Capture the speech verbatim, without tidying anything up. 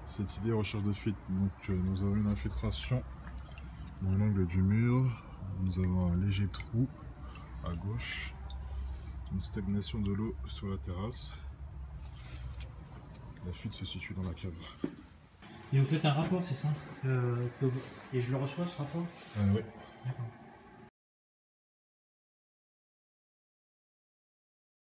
cette idée recherche de fuite. Donc euh, nous avons une infiltration dans l'angle du mur, nous avons un léger trou à gauche, une stagnation de l'eau sur la terrasse. La fuite se situe dans la cave. Et vous faites un rapport, c'est ça euh, que... Et je le reçois ce rapport? euh, Oui. D'accord.